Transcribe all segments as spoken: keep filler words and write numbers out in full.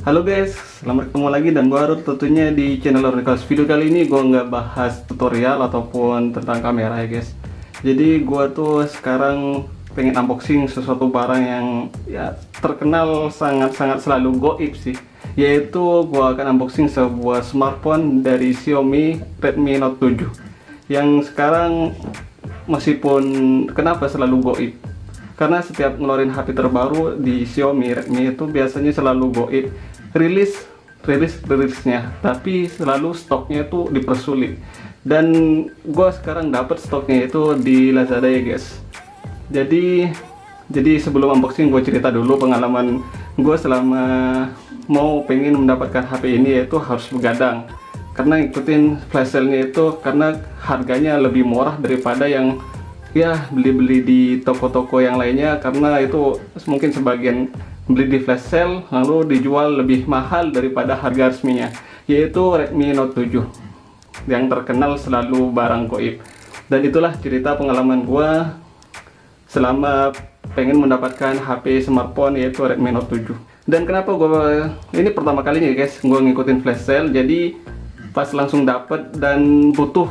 Halo guys, selamat ketemu lagi dan baru tentunya di channel Ornikals. Video kali ini gue nggak bahas tutorial ataupun tentang kamera ya guys. Jadi gue tuh sekarang pengen unboxing sesuatu barang yang ya terkenal sangat-sangat selalu goib sih. Yaitu gue akan unboxing sebuah smartphone dari Xiaomi Redmi Note tujuh. Yang sekarang meskipun kenapa selalu goib? Karena setiap ngeluarin H P terbaru di Xiaomi Redmi itu biasanya selalu goib rilis rilis rilisnya, tapi selalu stoknya itu dipersulit. Dan gue sekarang dapat stoknya itu di Lazada ya guys. Jadi jadi sebelum unboxing gue cerita dulu pengalaman gue selama mau pengen mendapatkan H P ini, yaitu harus begadang karena ngikutin flash sale-nya itu, karena harganya lebih murah daripada yang ya beli-beli di toko-toko yang lainnya, karena itu mungkin sebagian beli di flash sale lalu dijual lebih mahal daripada harga resminya, yaitu Redmi Note tujuh yang terkenal selalu barang goib. Dan itulah cerita pengalaman gua selama pengen mendapatkan H P smartphone yaitu Redmi Note tujuh. Dan kenapa gua ini pertama kalinya guys gua ngikutin flash sale, jadi pas langsung dapet dan butuh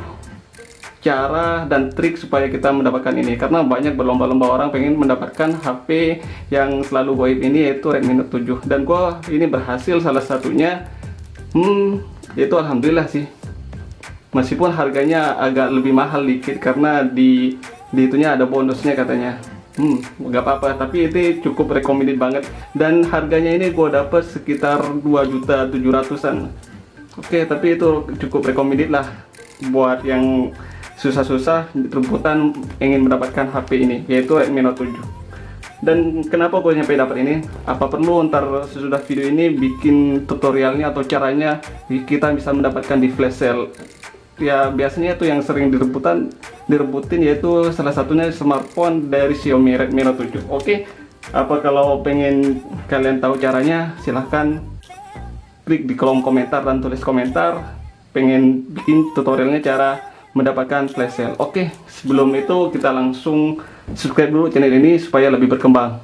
cara dan trik supaya kita mendapatkan ini, karena banyak berlomba-lomba orang pengen mendapatkan H P yang selalu goib ini yaitu Redmi Note tujuh, dan gua ini berhasil salah satunya. hmm itu alhamdulillah sih, meskipun harganya agak lebih mahal dikit karena di di itunya ada bonusnya katanya. Hmm nggak apa-apa, tapi itu cukup recommended banget, dan harganya ini gua dapet sekitar dua juta tujuh ratusan. Oke, tapi itu cukup recommended lah buat yang susah-susah rebutan ingin mendapatkan H P ini yaitu Redmi Note tujuh. Dan kenapa gue nyampe dapat ini? Apa perlu ntar sesudah video ini bikin tutorialnya atau caranya kita bisa mendapatkan di flash sale? Ya biasanya itu yang sering direbutan direbutin yaitu salah satunya smartphone dari Xiaomi Redmi Note tujuh. Oke, apa kalau pengen kalian tahu caranya, silahkan klik di kolom komentar dan tulis komentar pengen bikin tutorialnya cara mendapatkan flash sale. Oke, sebelum itu kita langsung subscribe dulu channel ini supaya lebih berkembang.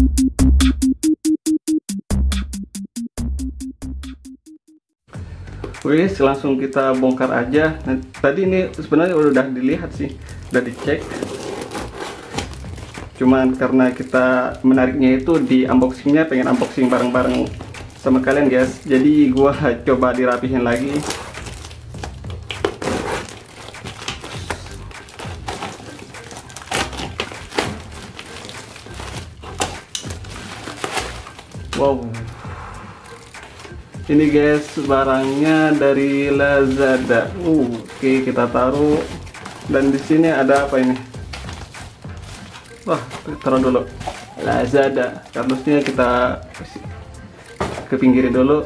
Oke, langsung kita bongkar aja. Nah, tadi ini sebenarnya udah dilihat sih, udah dicek. Cuman karena kita menariknya itu di unboxingnya, pengen unboxing bareng-bareng sama kalian guys. Jadi gua coba dirapihin lagi. Wow, ini guys barangnya dari Lazada. Uh, Oke, kita taruh. Dan di sini ada apa ini? Wah, taruh dulu. Lazada. Kardusnya kita ke pinggirin dulu.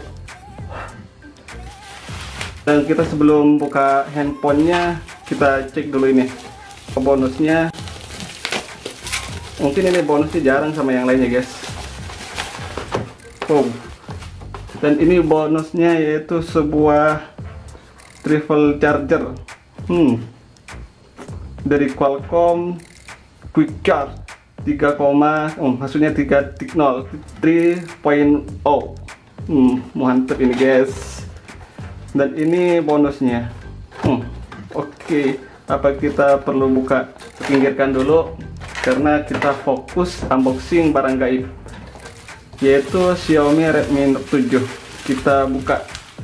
Dan kita sebelum buka handphonenya, kita cek dulu ini bonusnya. Mungkin ini bonusnya jarang sama yang lainnya guys. Oh. Dan ini bonusnya yaitu sebuah travel charger hmm. dari Qualcomm Quick Charge tiga, oh, maksudnya tiga titik nol tiga titik nol. hmm, mantap ini guys. Dan ini bonusnya. hmm. Oke, okay. Apa kita perlu buka? Pinggirkan dulu karena kita fokus unboxing barang gaib yaitu Xiaomi Redmi Note tujuh. Kita buka.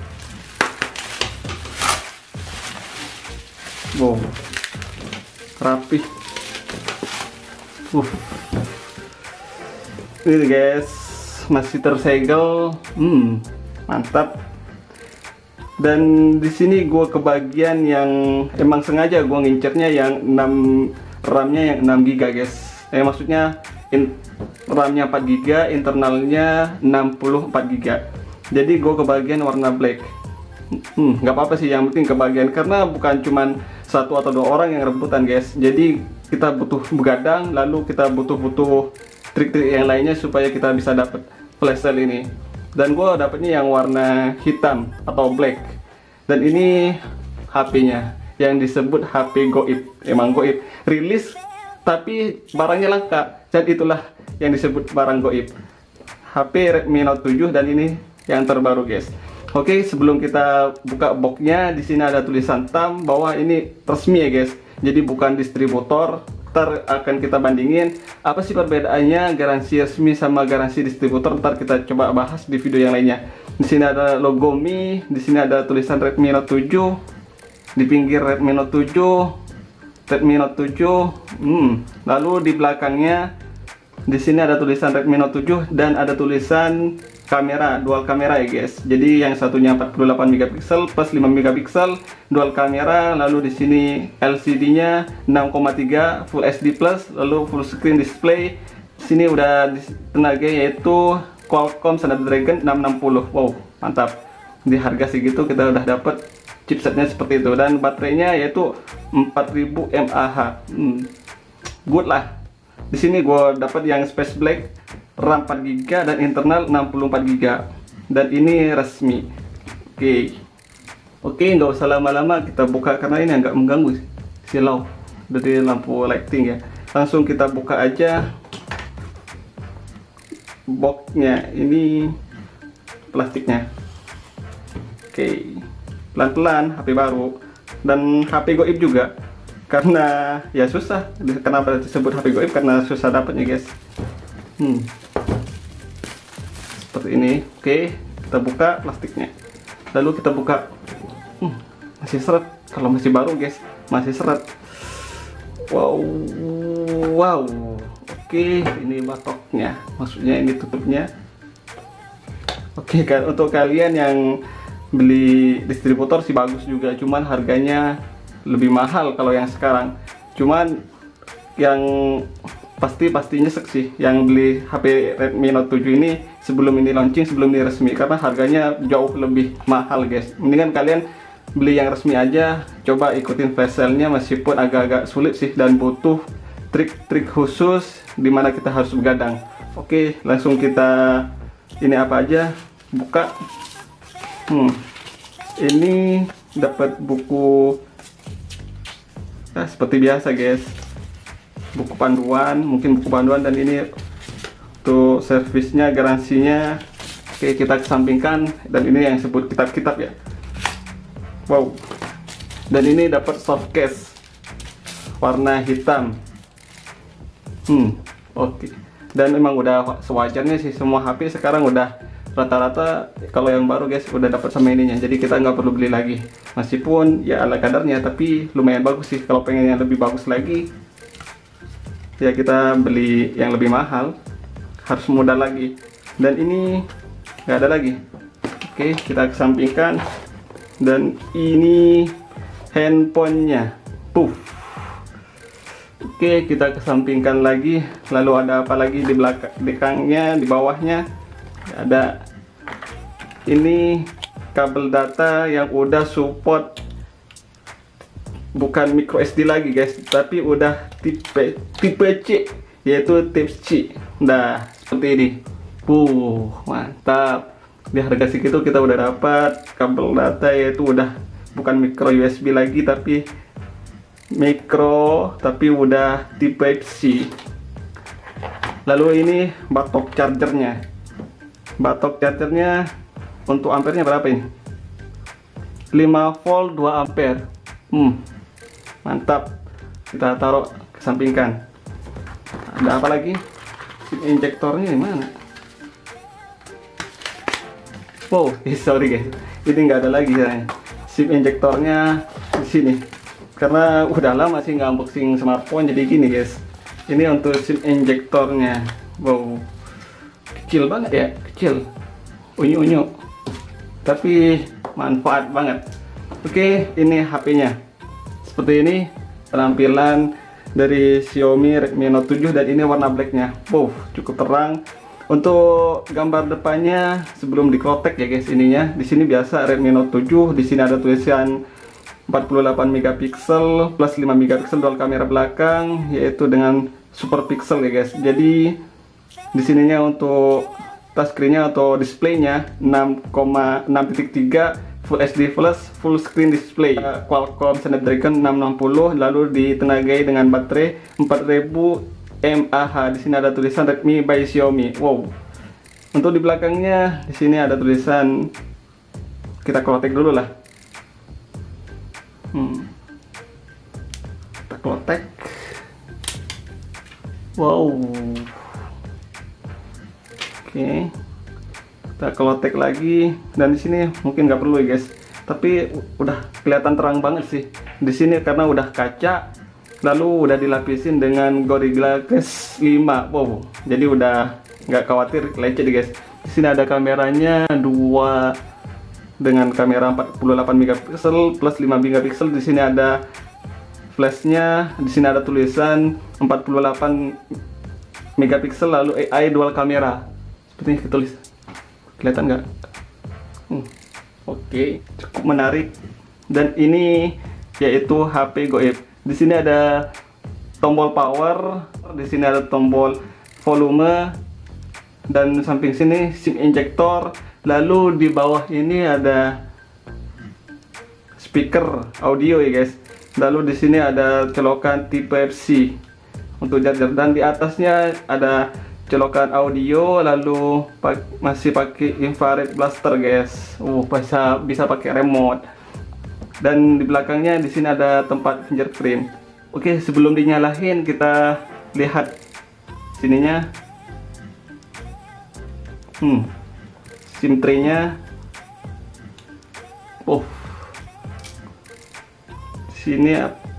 Wow, rapih. Uh. Ini guys masih tersegel. Hmm, mantap. Dan di sini gue kebagian yang emang sengaja gue ngincernya yang enam RAM-nya yang enam giga guys. Eh maksudnya in RAM-nya empat giga, internalnya enam puluh empat giga. Jadi gue kebagian warna black. Hmm, nggak apa-apa sih, yang penting kebagian, karena bukan cuman satu atau dua orang yang rebutan guys. Jadi kita butuh begadang, lalu kita butuh-butuh trik-trik yang lainnya supaya kita bisa dapat flash sale ini. Dan gue dapetnya yang warna hitam atau black. Dan ini H P-nya yang disebut H P goib. Emang goib, rilis tapi barangnya langka. Dan itulah yang disebut barang goib. H P Redmi Note tujuh, dan ini yang terbaru guys. Oke, sebelum kita buka boxnya, di sini ada tulisan thumb bahwa ini resmi ya guys. Jadi bukan distributor. Ntar akan kita bandingin apa sih perbedaannya garansi resmi sama garansi distributor. Ntar kita coba bahas di video yang lainnya. Di sini ada logo Mi, di sini ada tulisan Redmi Note tujuh, di pinggir Redmi Note tujuh, Redmi Note tujuh. Hmm. Lalu di belakangnya di sini ada tulisan Redmi Note tujuh dan ada tulisan kamera, dual kamera ya guys. Jadi yang satunya empat puluh delapan megapiksel plus lima megapiksel dual kamera, lalu di sini L C D-nya enam koma tiga Full H D plus, lalu full screen display. Di sini udah tenaga yaitu Qualcomm Snapdragon enam enam nol. Wow, mantap. Di harga segitu kita udah dapat chipsetnya seperti itu, dan baterainya yaitu empat ribu mAh. Hmm. Good lah. Di sini gue dapat yang Space Black, RAM empat giga dan internal enam puluh empat giga, dan ini resmi. Oke, oke, nggak usah lama-lama, kita buka karena ini agak mengganggu silau dari lampu lighting ya. Langsung kita buka aja boxnya, ini plastiknya. Oke, pelan-pelan, H P baru dan H P goib juga. Karena ya susah, kenapa disebut H P goib? Karena susah dapatnya guys. Hmm. Seperti ini. Oke, kita buka plastiknya. Lalu kita buka. Hmm, masih seret. Kalau masih baru guys, masih seret. Wow, wow. Oke, ini batoknya. Maksudnya ini tutupnya. Oke, kan untuk kalian yang beli distributor sih bagus juga, cuman harganya lebih mahal kalau yang sekarang. Cuman yang pasti pastinya sih yang beli H P Redmi Note tujuh ini sebelum ini launching, sebelum ini resmi, karena harganya jauh lebih mahal guys. Mendingan kalian beli yang resmi aja, coba ikutin flash sale-nya, meskipun agak-agak sulit sih dan butuh trik-trik khusus dimana kita harus begadang. Oke, langsung kita ini apa aja buka. Hmm, ini dapat buku. Nah, seperti biasa guys, buku panduan, mungkin buku panduan, dan ini untuk servisnya, garansinya. Oke, kita kesampingkan, dan ini yang sebut kitab-kitab ya. Wow, dan ini dapat soft case warna hitam. Hmm, oke. Dan memang udah sewajarnya sih, semua H P sekarang udah rata-rata kalau yang baru guys udah dapat sama ininya, jadi kita nggak perlu beli lagi. Meskipun ya ala kadarnya, tapi lumayan bagus sih. Kalau pengen yang lebih bagus lagi ya kita beli yang lebih mahal, harus modal lagi. Dan ini nggak ada lagi. Oke, kita kesampingkan. Dan ini handphonenya. Puff. Oke, kita kesampingkan lagi. Lalu ada apa lagi di belakangnya, di bawahnya? Ada ini kabel data yang udah support, bukan micro S D lagi guys, tapi udah tipe tipe C, yaitu Type C. Nah, seperti ini. Uh, mantap. Di harga segitu kita udah dapat kabel data, yaitu udah bukan micro U S B lagi, tapi micro, tapi udah tipe C. Lalu ini batok chargernya. Batok chargernya untuk ampernya berapa ini? lima volt dua ampere. Hmm, mantap. Kita taruh kesampingkan. Ada apa lagi? SIM injektornya di mana? Wow, eh, sorry guys, ini nggak ada lagi ya. SIM injektornya di sini. Karena udah lama sih nggak unboxing smartphone, jadi gini guys. Ini untuk SIM injektornya. Wow, kecil banget ya, kecil, unyu-unyu, tapi manfaat banget. Oke, ini H P-nya seperti ini tampilan dari Xiaomi Redmi Note tujuh, dan ini warna blacknya. Wow, cukup terang. Untuk gambar depannya sebelum diklotek ya guys, ininya di sini biasa Redmi Note tujuh. Di sini ada tulisan empat puluh delapan megapiksel plus lima megapiksel dual kamera belakang, yaitu dengan super pixel ya guys. Jadi di sininya untuk touchscreen-nya atau displaynya enam koma enam titik tiga Full H D plus full screen display, Qualcomm Snapdragon enam enam nol, lalu ditenagai dengan baterai empat ribu mAh. Di sini ada tulisan Redmi by Xiaomi. Wow, Untuk di belakangnya di sini ada tulisan, kita klotek dulu lah. Hmm. Kita klotek. Wow. Oke. Kita klotek lagi, dan di sini mungkin nggak perlu ya guys. Tapi udah kelihatan terang banget sih di sini karena udah kaca, lalu udah dilapisin dengan Gorilla Glass lima. Wow, jadi udah nggak khawatir lecet guys. Di sini ada kameranya dua dengan kamera empat puluh delapan megapiksel plus lima megapiksel. Di sini ada flashnya, di sini ada tulisan empat puluh delapan megapiksel, lalu A I dual kamera. Seperti ini ketulis. Kelihatan nggak? Hmm. Oke, cukup menarik. Dan ini yaitu H P goib. Di sini ada tombol power, di sini ada tombol volume, dan samping sini SIM injector. Lalu di bawah ini ada speaker audio ya guys. Lalu di sini ada colokan Type C untuk charger, dan di atasnya ada colokan audio, lalu pak masih pakai infrared blaster guys. Uh, bisa bisa pakai remote. Dan di belakangnya di sini ada tempat fingerprint. Oke, sebelum dinyalain kita lihat sininya. Hmm. SIM tray-nya. Oh. Sini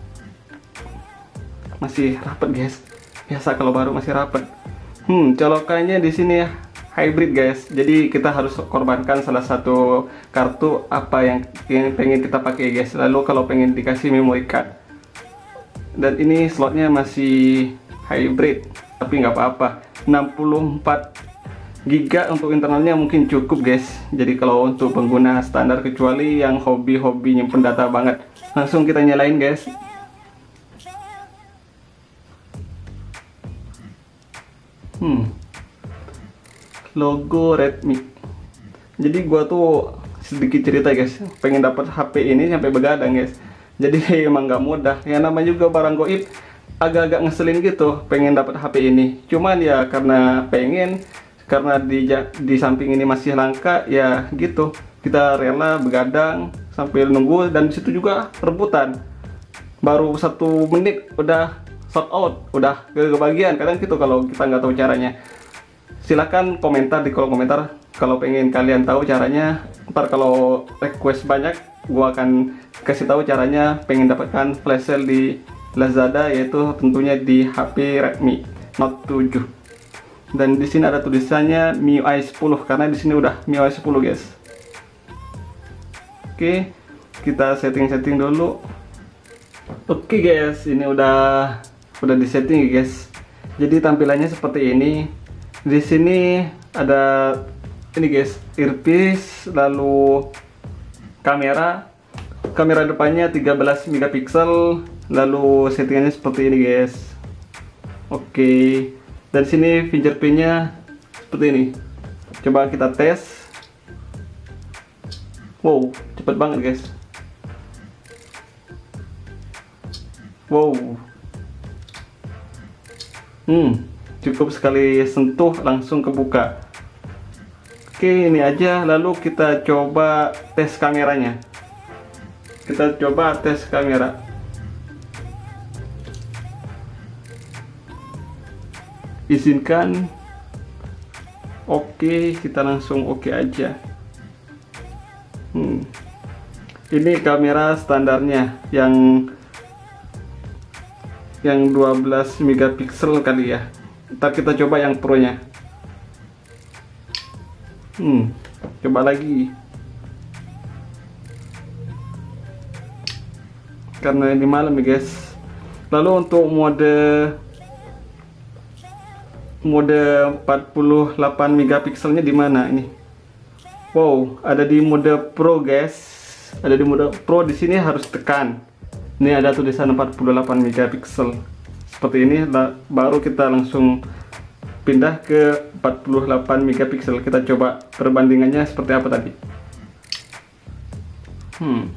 masih rapat guys. Biasa kalau baru masih rapat. Hmm, colokannya di sini hybrid guys. Jadi kita harus korbankan salah satu kartu apa yang, yang pengen kita pakai guys. Lalu kalau pengen dikasih memory card. Dan ini slotnya masih hybrid, tapi nggak apa-apa. enam puluh empat giga untuk internalnya mungkin cukup guys. Jadi kalau untuk pengguna standar, kecuali yang hobi-hobi nyimpen data banget. Langsung kita nyalain guys. Hmm. Logo Redmi. Jadi gua tuh sedikit cerita guys, pengen dapat H P ini sampai begadang guys. Jadi emang nggak mudah. Ya namanya juga barang goib, agak-agak ngeselin gitu pengen dapat H P ini. Cuman ya karena pengen, karena di di samping ini masih langka, ya gitu. Kita rela begadang sampai nunggu, dan disitu juga rebutan. Baru satu menit udah sold out, udah ke kebagian. Kadang gitu kalau kita nggak tahu caranya. Silahkan komentar di kolom komentar kalau pengen kalian tahu caranya. Ntar kalau request banyak, gua akan kasih tahu caranya pengen dapatkan flash sale di Lazada, yaitu tentunya di H P Redmi Note tujuh. Dan di sini ada tulisannya M I U I sepuluh karena di sini udah M I U I sepuluh guys. Oke, kita setting-setting dulu. Oke guys, ini udah udah disetting guys. Jadi tampilannya seperti ini. Di sini ada ini guys, earpiece, lalu kamera. Kamera depannya tiga belas megapiksel, lalu settingannya seperti ini guys. Oke. Dan sini fingerprintnya seperti ini. Coba kita tes. Wow, cepet banget guys. Wow. Hmm, cukup sekali sentuh langsung kebuka. Oke, ini aja. Lalu kita coba tes kameranya. Kita coba tes kamera. Izinkan. Oke, kita langsung oke aja. Hmm. Ini kamera standarnya yang yang dua belas megapiksel kali ya. Ntar kita coba yang pro nya. Hmm, coba lagi. Karena ini malam ya guys. Lalu untuk mode mode empat puluh delapan megapikselnya di mana ini? Wow, ada di mode Pro guys. Ada di mode Pro, di sini harus tekan. Ini ada tulisan empat puluh delapan megapiksel. Seperti ini, baru kita langsung pindah ke empat puluh delapan megapiksel. Kita coba perbandingannya seperti apa tadi. Hmm.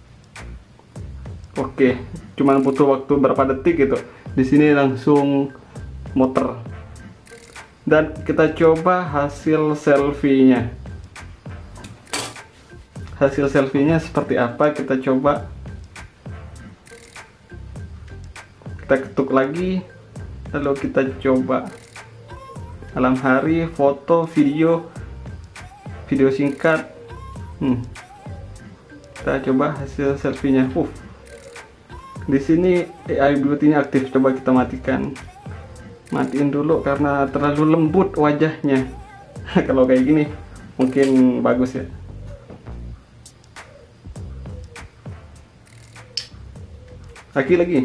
Oke, cuman butuh waktu berapa detik gitu. Di sini langsung muter. dan kita coba hasil selfie-nya. Hasil selfie-nya seperti apa, kita coba. Kita ketuk lagi, lalu kita coba malam hari, foto, video, video singkat. Hmm. Kita coba hasil selfie-nya. Uh. Di sini A I Beauty-nya aktif, coba kita matikan. Matiin dulu karena terlalu lembut wajahnya. Kalau kayak gini mungkin bagus ya. Lagi lagi.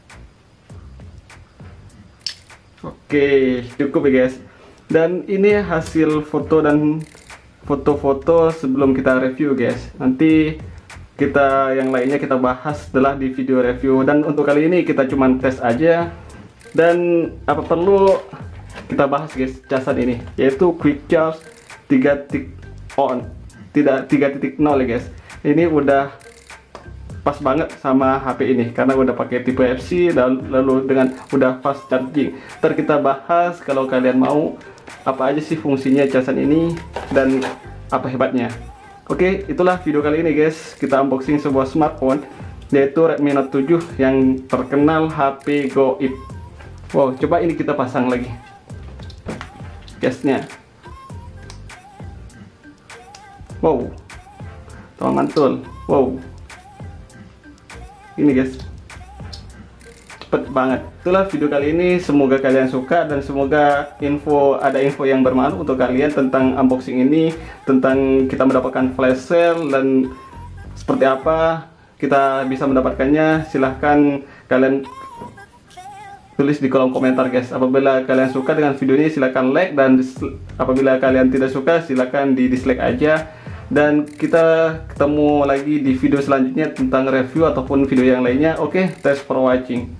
Oke, cukup ya guys. Dan ini hasil foto dan foto-foto sebelum kita review guys. Nanti kita yang lainnya kita bahas setelah di video review. Dan untuk kali ini kita cuman tes aja. Dan apa perlu kita bahas guys casan ini, yaitu Quick Charge tiga titik on, tidak tiga titik nol ya guys. Ini udah pas banget sama H P ini karena udah pakai tipe F C dan lalu dengan udah fast charging. Ntar kita bahas kalau kalian mau apa aja sih fungsinya casan ini dan apa hebatnya. Oke, itulah video kali ini guys. Kita unboxing sebuah smartphone yaitu Redmi Note tujuh yang terkenal H P goib. Wow, coba ini kita pasang lagi casenya. Wow, tolong mantul. Wow, ini guys, cepet banget. Itulah video kali ini, semoga kalian suka dan semoga info ada info yang bermanfaat untuk kalian tentang unboxing ini, tentang kita mendapatkan flash sale dan seperti apa kita bisa mendapatkannya. Silahkan kalian tulis di kolom komentar guys. Apabila kalian suka dengan video ini silahkan like, dan apabila kalian tidak suka silahkan di dislike aja. Dan kita ketemu lagi di video selanjutnya tentang review ataupun video yang lainnya. Oke, okay, thanks for watching.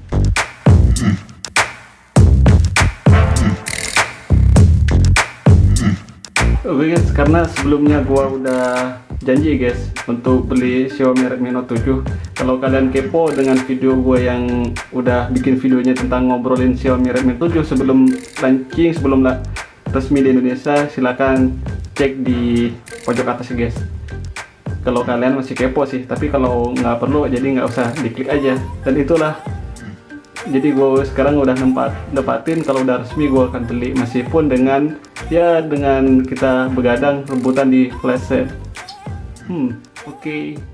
Oke okay guys, karena sebelumnya gua udah janji guys untuk beli Xiaomi Redmi Note tujuh. Kalau kalian kepo dengan video gue yang udah bikin videonya tentang ngobrolin Xiaomi Redmi tujuh sebelum launching, sebelum la resmi di Indonesia, silahkan cek di pojok atas ya guys. Kalau kalian masih kepo sih, tapi kalau nggak perlu jadi nggak usah diklik aja. Dan itulah, jadi gue sekarang udah nempat dapatin kalau udah resmi gue akan beli, meskipun dengan ya dengan kita begadang rebutan di flash sale. Hmm, oke. Okay.